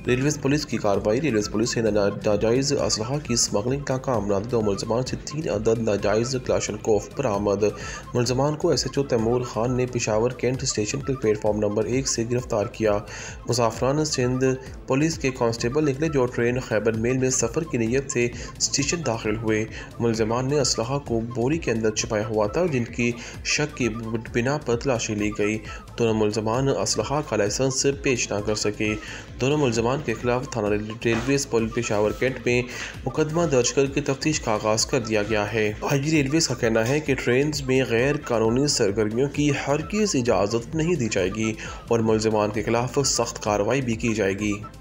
Railway police की कार्रवाई। Railway police ने नाजायज़ असलहा की स्मगलिंग का काम नादे 2 मुलजमान से 3 अदद नाजायज़ क्लाशनकोफ बरामद। मुलजमान को SHO तैमूर खान ने पेशावर कैंट स्टेशन के प्लेटफॉर्म नंबर 1 से गिरफ्तार किया। मुसाफरान सिंध पुलिस के कांस्टेबल निकले जो ट्रेन खैबर मेल में सफ़र की नीयत से स्टेशन दाखिल हुए। मुलजमान ने असलहा को बोरी के अंदर छुपाया हुआ था, जिनकी शक की बिना पर तलाशी ली गई। दोनों मुलजमान असलहा का लाइसेंस पेश न कर सके। दोनों मुलजमान के खिलाफ थाना रेलवे पेशावर कैंट में मुकदमा दर्ज करके तफ्तीश का आगाज़ कर दिया गया है। IG रेलवे का कहना है कि ट्रेन में गैर कानूनी सरगर्मियों की हरगिज़ इजाज़त नहीं दी जाएगी और मुलजमान के खिलाफ सख्त कार्रवाई भी की जाएगी।